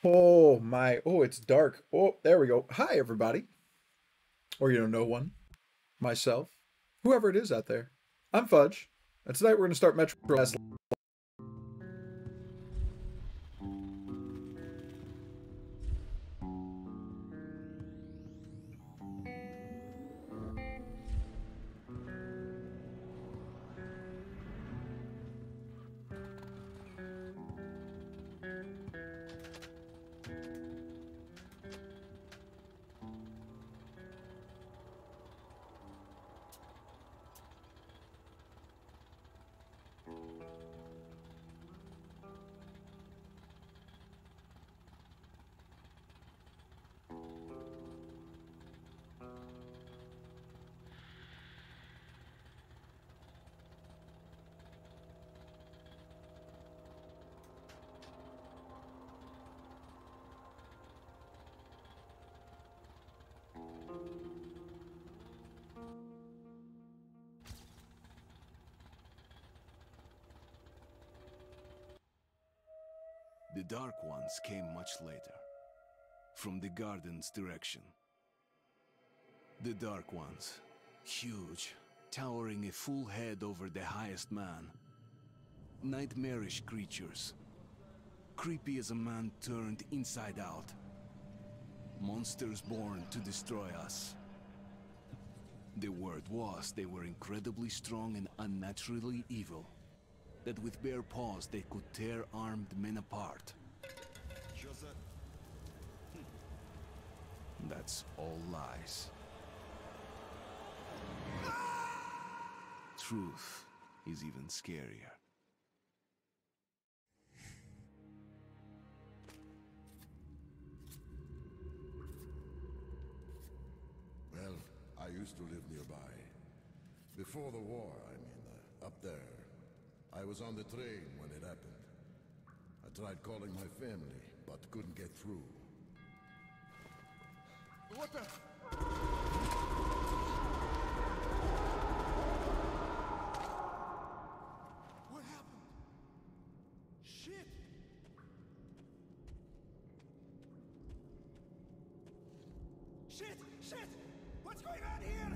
Oh my, oh, it's dark. Oh, there we go. Hi, everybody. Or, no one. Myself. Whoever it is out there. I'm Fudge. And tonight we're going to start Metro Last. The Dark Ones came much later, from the garden's direction. The Dark Ones, huge, towering a full head over the highest man. Nightmarish creatures, creepy as a man turned inside out. Monsters born to destroy us. The word was they were incredibly strong and unnaturally evil. That with bare paws they could tear armed men apart. That's all lies. Truth is even scarier. Well, I used to live nearby. Before the war, up there. I was on the train when it happened. I tried calling my family, but couldn't get through. What the? What happened? Shit! Shit! Shit! What's going on here?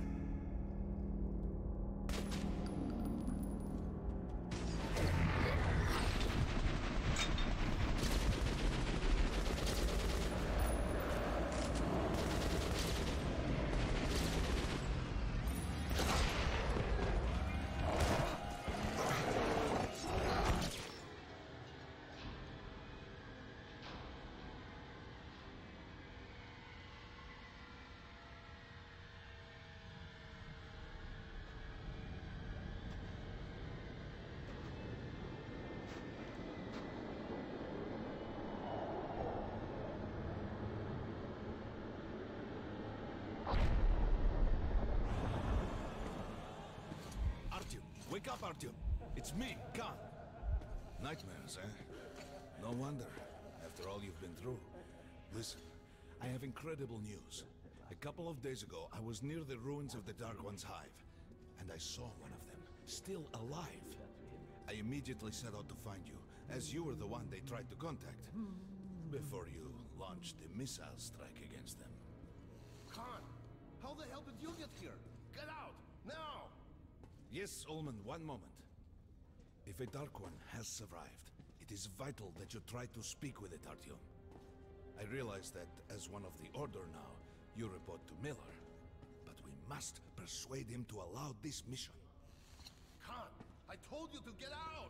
Wake up, Artyom. It's me, Khan. Nightmares, eh? No wonder, after all you've been through. Listen, I have incredible news. A couple of days ago, I was near the ruins of the Dark One's hive, and I saw one of them, still alive. I immediately set out to find you, as you were the one they tried to contact, before you launched the missile strike against them. Khan, how the hell did you get here? Get out, now! Yes, Ullman, one moment. If a Dark One has survived, it is vital that you try to speak with it, Artyom. I realize that, as one of the Order now, you report to Miller. But we must persuade him to allow this mission. Khan, I told you to get out!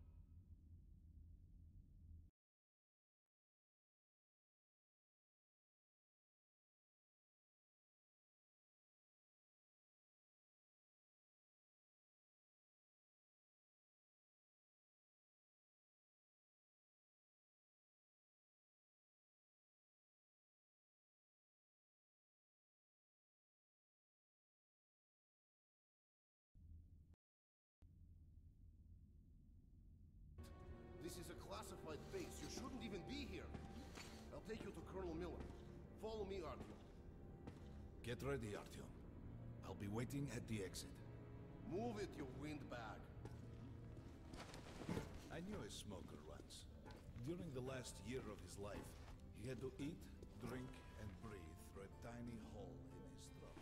This is a classified base. You shouldn't even be here. I'll take you to Colonel Miller. Follow me, Artyom. Get ready, Artyom. I'll be waiting at the exit. Move it, you windbag. I knew a smoker once. During the last year of his life, He had to eat, drink, and breathe through a tiny hole in his throat.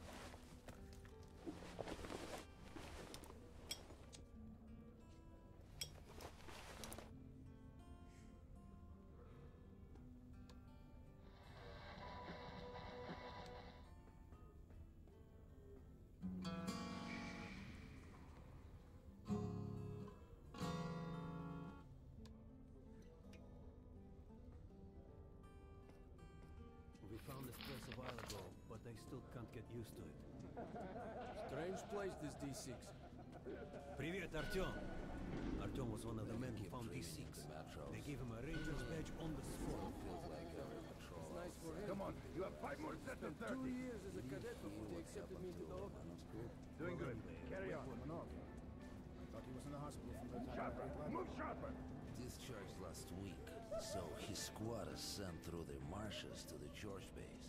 We found this place a while ago, but I still can't get used to it. Strange place, this D6. Привет, Artyom! Artyom was one of the men who found these six. They gave him a ranger's badge on the spot. Nice for him. Come on, you have 5 more sets of 30. 2 years as a cadet before they accepted me into the order. Doing good. Carry on. Thought he was in the hospital from that Sharper. Move sharper. Discharged last week, so his squad is sent through the marshes to the George base.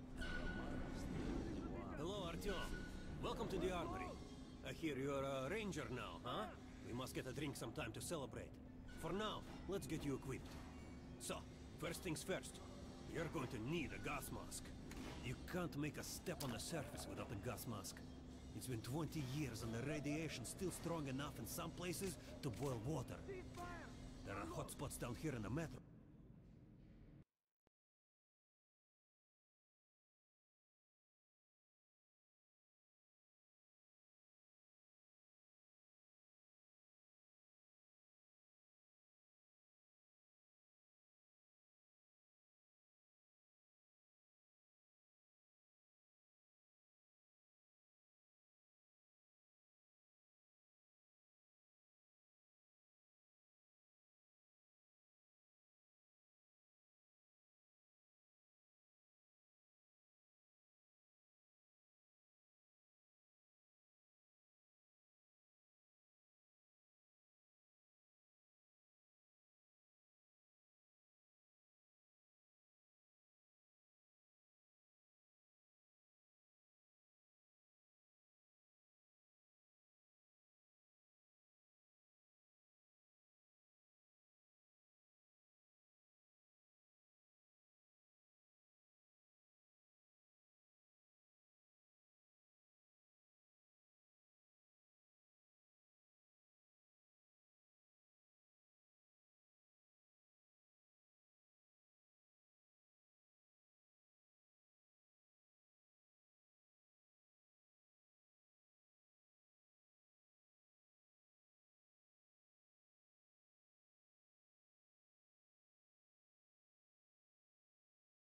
Hello, Artyom. Welcome to the armory. I hear you're a ranger now, huh? We must get a drink sometime to celebrate. For now, let's get you equipped. So, first things first. You're going to need a gas mask. You can't make a step on the surface without a gas mask. It's been 20 years and the radiation's still strong enough in some places to boil water. There are hot spots down here in the metro.